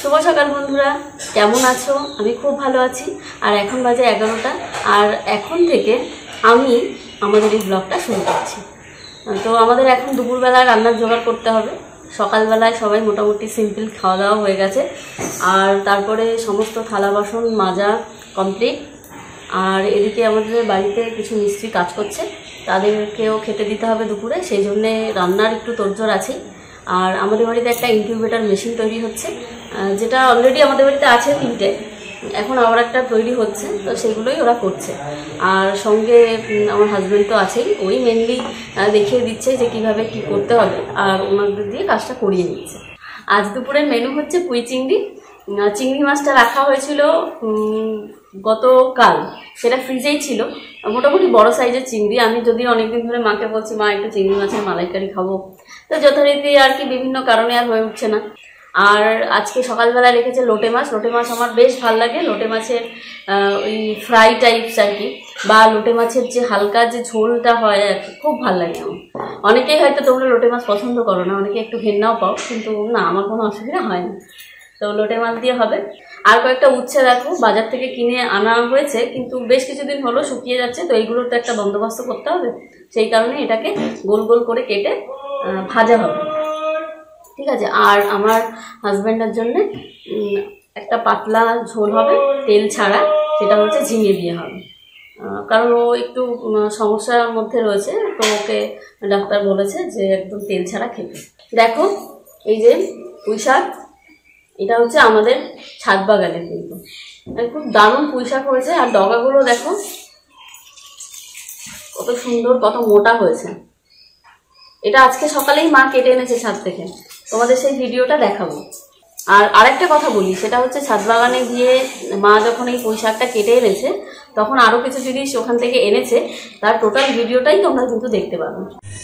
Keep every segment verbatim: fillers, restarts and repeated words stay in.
শুভ সকাল বন্ধুরা, কেমন আছো? আমি খুব ভালো আছি। আর এখন বাজে এগারোটা, আর এখন থেকে আমি আমাদের এই ব্লগটা শুরু করছি। তো আমাদের এখন দুপুরবেলা রান্নার জোগাড় করতে হবে। সকালবেলায় সবাই মোটামুটি সিম্পল খাওয়া দাওয়া হয়ে গেছে, আর তারপরে সমস্ত থালা বাসন মাজা কমপ্লিট। আর এদিকে আমাদের বাড়িতে কিছু মিস্ত্রি কাজ করছে, তাদেরকেও খেতে দিতে হবে দুপুরে, সেই জন্যে রান্নার একটু তোড়জোড় আছে। আর আমাদের বাড়িতে একটা ইনকিউবেটর মেশিন তৈরি হচ্ছে, যেটা অলরেডি আমাদের বাড়িতে আছে তিনটে, এখন আবার একটা তৈরি হচ্ছে, তো সেগুলোই ওরা করছে। আর সঙ্গে আমার হাজব্যান্ড তো আছেই, ওই মেনলি দেখিয়ে দিচ্ছে যে কিভাবে কি করতে হবে, আর ওনাদের দিয়ে কাজটা করিয়ে নিচ্ছে। আজ দুপুরের মেনু হচ্ছে পুঁই চিংড়ি। চিংড়ি মাছটা রাখা হয়েছিল গতকাল, সেটা ফ্রিজেই ছিল, মোটামুটি বড় সাইজের চিংড়ি। আমি যদিও অনেকদিন ধরে মাকে বলছি, মা একটু চিংড়ি মাছের মালাইকারি খাবো, তো যথারীতি আর কি বিভিন্ন কারণে আর হয়ে উঠছে না। আর আজকে সকালবেলা রেখেছে লোটে মাছ। লোটে মাছ আমার বেশ ভালো লাগে, লোটে মাছের ওই ফ্রাই টাইপস আর কি, বা লোটে মাছের যে হালকা যে ঝোলটা হয় আর কি, খুব ভালো লাগে আমার। অনেকেই হয়তো তোমরা লোটে মাছ পছন্দ করো না, অনেকে একটু ঘেন্নাও পাও, কিন্তু না, আমার কোনো অসুবিধা হয় না। তো লোটে মাছ দিয়ে হবে। আর কয়েকটা উচ্ছে দেখো বাজার থেকে কিনে আনা হয়েছে, কিন্তু বেশ কিছুদিন হলো শুকিয়ে যাচ্ছে, তো এইগুলোর তো একটা বন্দোবস্ত করতে হবে, সেই কারণে এটাকে গোল গোল করে কেটে ভাজা হবে, ঠিক আছে। আর আমার হাজব্যান্ডের জন্য একটা পাতলা ঝোল হবে, তেল ছাড়া, সেটা হচ্ছে ঝিঙে দিয়ে হবে, কারণ ও একটু সমস্যার মধ্যে রয়েছে, তো ওকে ডাক্তার বলেছে যে একদম তেল ছাড়া খেতে। দেখো এই যে পুঁই শাক, এটা হচ্ছে আমাদের ছাদ বাগানের, কিন্তু খুব দারুণ পুঁই শাক হয়েছে। আর ডগাগুলো দেখো কত সুন্দর, কত মোটা হয়েছে। এটা আজকে সকালেই মা কেটে এনেছে ছাদ থেকে, তোমাদের সেই ভিডিওটা দেখাবো। আর আরেকটা কথা বলি, সেটা হচ্ছে ছাদ বাগানে গিয়ে মা যখন এই পুঁই শাকটা কেটে এনেছে, তখন আরো কিছু জিনিস ওখান থেকে এনেছে, তার টোটাল ভিডিওটাই তোমরা কিন্তু দেখতে পাবে।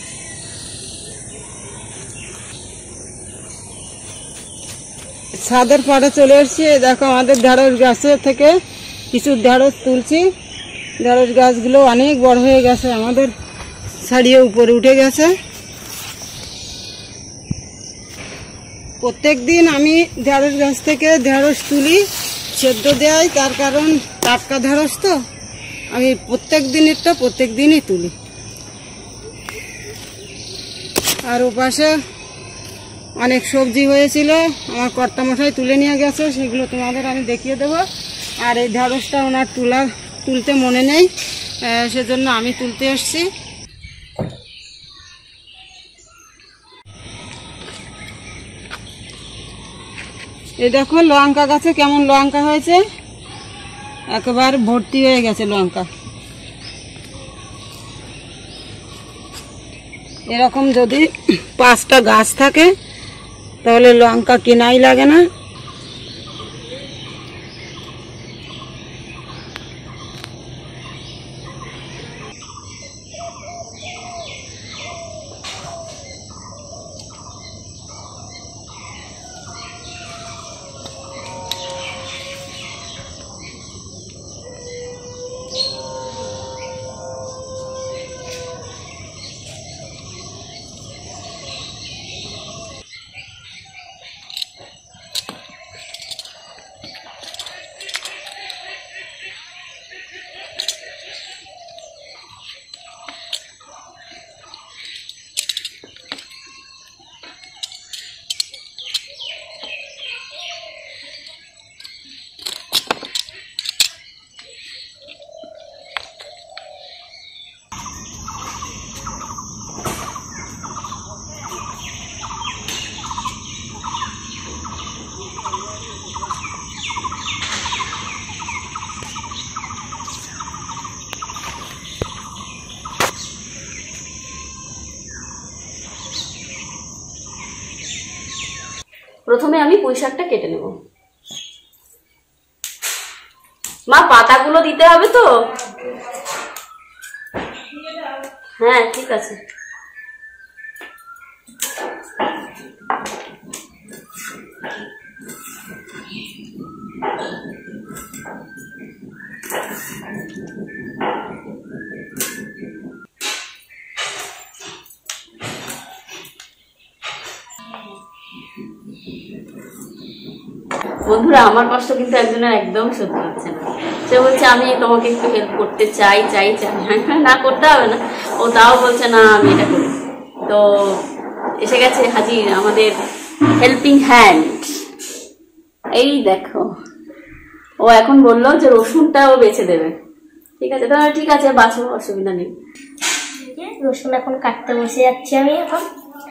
ছাদের পরে চলে এসেছি। দেখো আমাদের ঢেঁড়স গাছের থেকে কিছু ঢেঁড়স তুলছি। ঢেঁড়স গাছগুলো অনেক বড় হয়ে গেছে, আমাদের ছাড়িয়ে উপরে উঠে গেছে। প্রত্যেক দিন আমি ঢেঁড়স গাছ থেকে ঢেঁড়স তুলি, সেদ্ধ দেয়, তার কারণ টাটকা ঢেঁড়স তো, আমি প্রত্যেক দিনেরটা প্রত্যেক দিনই তুলি। আর ওপাশে অনেক সবজি হয়েছিল, আমার কর্তামশাই তুলে নিয়ে গেছে, সেগুলো তোমাদের আমি দেখিয়ে দেবো। আর এই ঢেঁড়সটা ওনার তুলা তুলতে মনে নেই, সেজন্য আমি তুলতে এসছি। এই দেখো লঙ্কা গাছে কেমন লঙ্কা হয়েছে, একেবারে ভর্তি হয়ে গেছে লঙ্কা। এরকম যদি পাঁচটা গাছ থাকে তাহলে লঙ্কা কেনাই লাগে না। প্রথমে আমি পুঁই শাকটা কেটে নেব। মা পাতাগুলো দিতে হবে তো? হ্যাঁ ঠিক আছে। বন্ধুরা আমার কষ্ট কিন্তু একজনের একদম সহ্য হচ্ছে না। সে বলছে আমি তোমাকে একটু হেল্প করতে চাই চাই চাই না, করতে হবে না। ও তাও বলছে না আমি এটা করি। তো এসে গেছে হাজির আমাদের হেল্পিং হ্যান্ড। এই দেখো, ও এখন বললো যে রসুনটা ও বেছে দেবে। ঠিক আছে, তাহলে ঠিক আছে, বাছো, অসুবিধা নেই। রসুন এখন কাটতে বসে যাচ্ছি আমি। এখন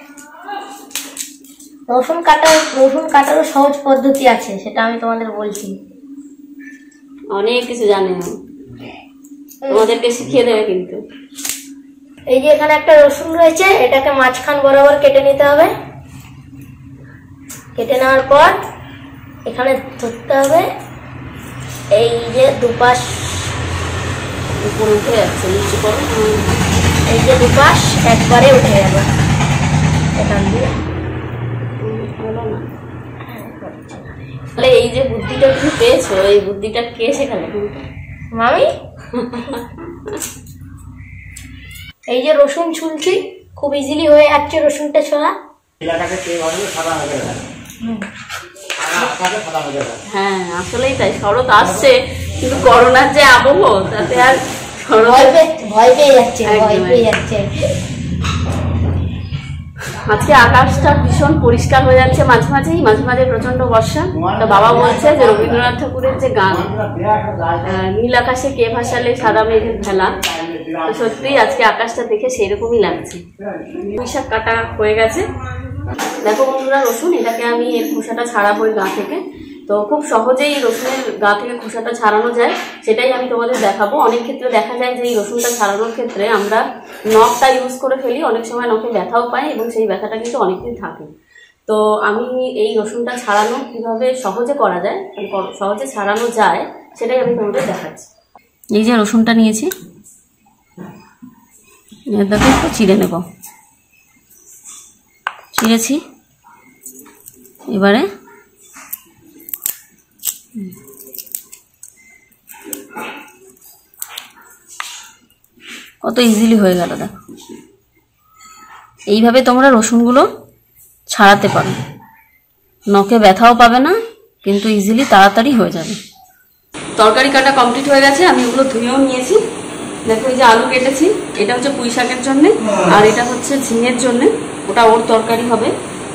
রসুন কাটার রসুন কাটারও সহজ পদ্ধতি আছে, সেটা আমি তোমাদের বলছি। অনেক কিছু জানে, তোমাদেরকে শিখিয়ে দেবে কিন্তু। এই যে এখানে একটা রসুন রয়েছে, এটাকে মাঝখান বরাবর কেটে নিতে হবে। কেটে নেওয়ার পর এখানে ধরতে হবে, এই যে দুপাশ উপরে উঠে যাচ্ছে, নিচু করো, এই যে দুপাশ একবারে উঠে গেল এখান দিয়ে। তাহলে এই যে বুদ্ধিটা তুমি পেয়েছো, এই বুদ্ধিটা কে শেখালে? মামি। এই যে রসুন ছুলছি, খুব ইজিলি হয়ে যাচ্ছে রসুনটা ছোলা। হ্যাঁ আসলেই তাই, শরৎ আসছে কিন্তু করোনার যে আবহ তাতে আর ভয় পেয়ে যাচ্ছে ভয় পেয়ে যাচ্ছে। আজকে আকাশটা ভীষণ পরিষ্কার হয়ে যাচ্ছে, মাঝে মাঝেই মাঝে মাঝে প্রচন্ড বর্ষা। তা বাবা বলছে যে রবীন্দ্রনাথ ঠাকুরের যে গান নীল আকাশে কে ভাসালে সাদা মেঘের খেলা, তো সত্যি আজকে আকাশটা দেখে সেরকমই লাগছে। পুঁইশাক কাটা হয়ে গেছে। দেখো বন্ধুরা, রসুন এটাকে আমি এর খোসাটা ছাড়াবো গা থেকে। তো খুব সহজেই রসুনের গা থেকে খোসাটা ছাড়ানো যায়, সেটাই আমি তোমাদের দেখাবো। অনেক ক্ষেত্রে দেখা যায় যে এই রসুনটা ছাড়ানোর ক্ষেত্রে আমরা নখটা ইউজ করে ফেলি, অনেক সময় নখে ব্যথাও পাই এবং সেই ব্যথাটা কিন্তু অনেকদিন থাকে। তো আমি এই রসুনটা ছাড়ানো কিভাবে সহজে করা যায়, সহজে ছাড়ানো যায়, সেটাই আমি তোমাদের দেখাচ্ছি। এই যে রসুনটা নিয়েছি, এটাকে একটু চিড়ে নেব। চিড়েছি, এবারে কত ইজিলি হয়ে গেল দেখো। এইভাবে তোমরা রসুনগুলো ছাড়াতে পারো, নখে ব্যথাও পাবে না, কিন্তু ইজিলি তাড়াতাড়ি হয়ে যাবে। তরকারি কাটা কমপ্লিট হয়ে গেছে, আমি ওগুলো ধুয়েও নিয়েছি। দেখো এই যে আলু কেটেছি, এটা হচ্ছে পুঁই শাকের জন্য, আর এটা হচ্ছে ঝিঙের জন্য, ওটা ওর তরকারি হবে।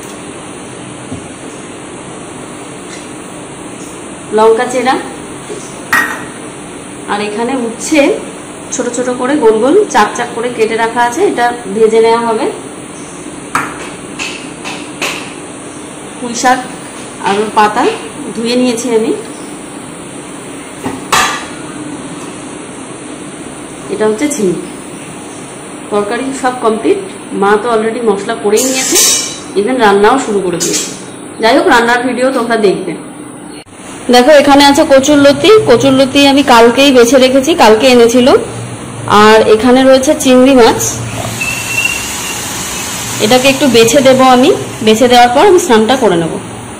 লঙ্কা চেরা, আর এখানে উচ্ছে ছোট ছোট করে গোল গোল চাক চাক করে কেটে রাখা আছে, এটা ভেজে নেওয়া হবে। পুঁই শাক আর পাতা ধুয়ে নিয়েছি আমি। এটা হচ্ছে ঝিঙে। তরকারি সব কমপ্লিট, মা তো অলরেডি মশলা করেই নিয়েছে, ইভেন রান্নাও শুরু করে দিয়েছে। যাই হোক, রান্নার ভিডিও তোমরা দেখবে। দেখো এখানে আছে কচুরলতি। কচুরলতি আমি কালকেই বেছে রেখেছি, কালকে এনেছিল। আর এখানে রয়েছে চিংড়ি মাছ, এটাকে একটু বেছে দেব আমি। বেছে দেওয়ার পর আমি স্নানটা করে নেব।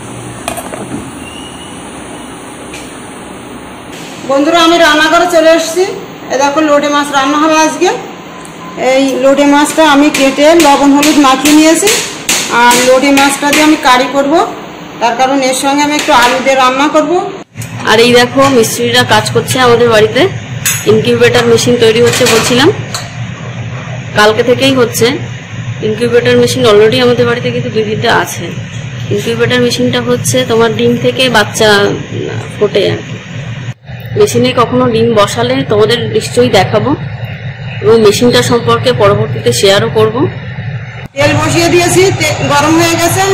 বন্ধুরা আমি রান্নাঘরে চলে এসেছি। এ দেখো লোটে মাছ রান্না হবে আজকে। এই লোটে মাছটা আমি কেটে লবণ হলুদ মাখিয়ে নিয়েছি, আর লোটে মাছটা দিয়ে আমি কারি করব, তার কারণ এর সঙ্গে আমি একটু আলু দিয়ে রান্না করব। আর এই দেখো মিস্ত্রিরা কাজ করছে আমাদের বাড়িতে, ইনকিউবেটর মেশিন তৈরি হচ্ছে বলছিলাম, কালকে থেকেই হচ্ছে। ইনকিউবেটর মেশিন অলরেডি আমাদের বাড়িতে কিন্তু দুইটা আছে। ইনকিউবেটর মেশিনটা হচ্ছে তোমার ডিম থেকে বাচ্চা ফোটে আর কি। মেশিনে কখনো ডিম বসালে তোমাদের নিশ্চয়ই দেখাবো, এবং মেশিনটা সম্পর্কে পরবর্তীতে শেয়ারও করব। তেল বসিয়ে দিয়েছি, গরম হয়ে গেছে।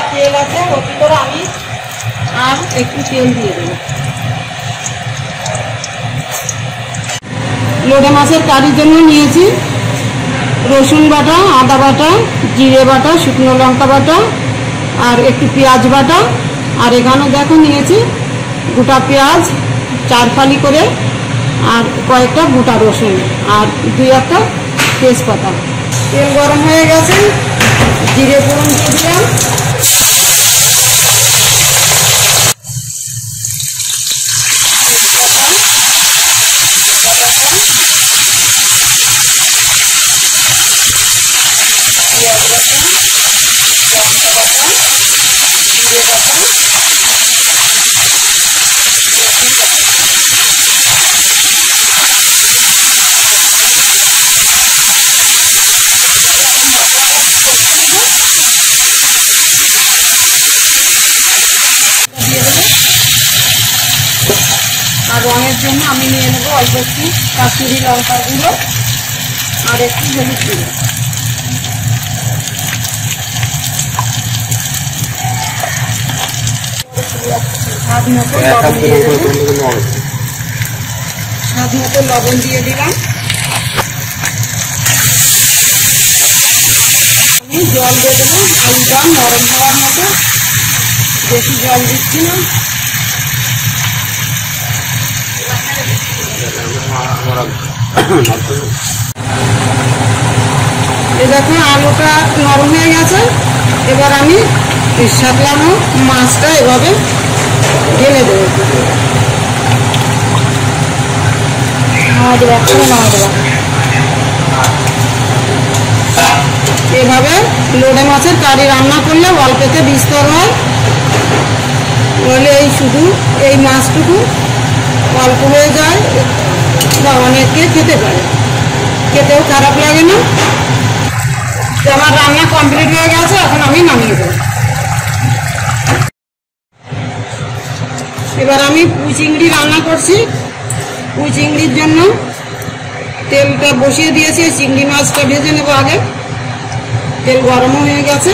তেল আছে, ওর ভিতরে আমি আর একটু তেল দিয়ে দেবো। লোটে মাছের কারির জন্য নিয়েছি রসুন বাটা, আদা বাটা, জিরে বাটা, শুকনো লঙ্কা বাটা আর একটু পেঁয়াজ বাটা। আর এখানে দেখো নিয়েছি গোটা পেঁয়াজ চার ফালি করে আর কয়েকটা গোটা রসুন আর দুই একটা তেজপাতা। তেল গরম হয়ে গেছে, জিরে ফোড়ন দিয়ে দিলাম। আর রঙের জন্য আমি নিয়ে নেবো অল্প একটু কাশ্মীরি লঙ্কার গুঁড়ো আর একটু হলুদ গুঁড়ো। স্বাদ মতো লবণ দিয়ে দেবো, স্বাদ মতো লবণ দিয়ে দিলাম। আমি জল দিয়ে দেবো আলুটা নরম হওয়ার মতো, বেশি জল দিচ্ছি না। দেখো আলুটা নরম হয়ে গেছে, এবার আমি সাতলানো মাছটা এভাবে ঢেলে দেবো। এভাবে লোটে মাছের কারি রান্না করলে অল্পতে বিস্তর হয়, বলে এই শুধু এই মাছটুকু অল্প হয়ে যায় বা অনেকে খেতে পারে, খেতেও খারাপ লাগে না। তো আমার রান্না কমপ্লিট হয়ে গেছে, এখন আমি নামিয়ে দেবো। এবার আমি পুঁই চিংড়ি রান্না করছি। পুঁই চিংড়ির জন্য তেলটা বসিয়ে দিয়েছি, চিংড়ি মাছটা ভেজে নেবো আগে। তেল গরমও হয়ে গেছে।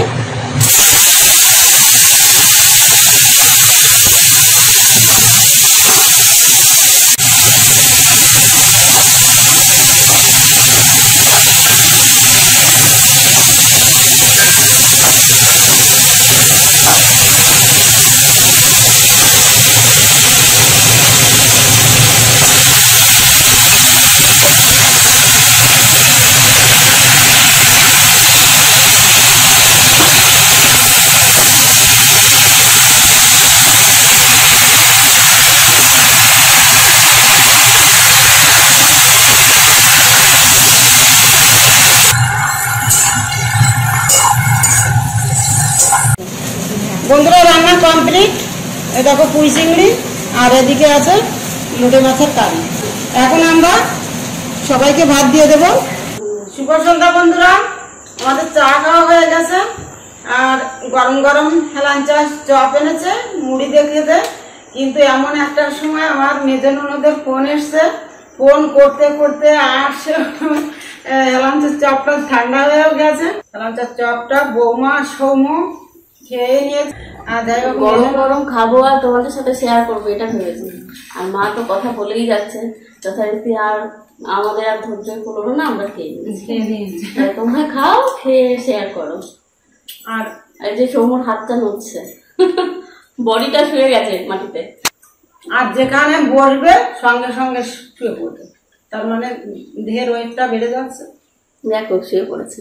বন্ধুরা রান্না কমপ্লিট। এ দেখো পুঁই চিংড়ি আর এদিকে আছে লোটে মাছের কারি। এখন আমরা সবাইকে ভাত দিয়ে দেব। শুভ সন্ধ্যা বন্ধুরা, আমাদের চা খাওয়া হয়ে গেছে আর গরম গরম হেলান চা চপ এনেছে মুড়ি দিয়ে খেতে। কিন্তু এমন একটা সময় আমার মেজো ননদের ফোন এসছে, ফোন করতে করতে আর হেলান চার চপটা ঠান্ডা হয়েও গেছে। হেলান চার চপটা বৌমা সৌম খেয়ে নিয়েছে। আর যাই হোক গরম গরম খাবো আর তোমাদের সাথে শেয়ার করবো এটা ভেবেছি। আর মা তো কথা বলেই যাচ্ছে যথারীতি, আর আমাদের আর ধৈর্য করবো না, আমরা খেয়ে নিয়েছি। তোমরা খাও, খেয়ে শেয়ার করো। আর এই যে সৌমুর হাতটা নড়ছে, বডিটা শুয়ে গেছে মাটিতে। আর যেখানে বসবে সঙ্গে সঙ্গে শুয়ে পড়বে, তার মানে দেহের ওয়েটটা বেড়ে যাচ্ছে। দেখো শুয়ে পড়েছে।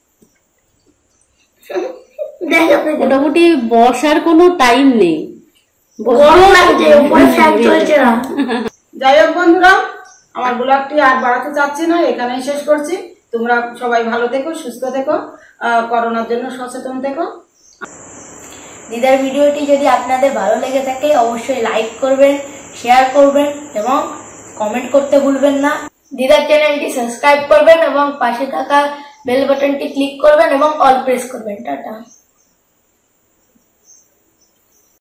মোটামুটি বসার কোনো টাইম নেই, যাই হোক বন্ধুরা, আমার ব্লগটি আর বাড়াতে চাচ্ছি না, এখানেই শেষ করছি। তোমরা সবাই ভালো থেকো, সুস্থ থেকো, করোনার জন্য সচেতন থেকো। দিদার ভিডিওটি যদি আপনাদের ভালো লেগে থাকে অবশ্যই লাইক করবেন, শেয়ার করবেন এবং কমেন্ট করতে ভুলবেন না। দিদার চ্যানেলটি সাবস্ক্রাইব করবেন এবং পাশে থাকা বেল বাটনটি ক্লিক করবেন এবং অল প্রেস করবেন। টাটা।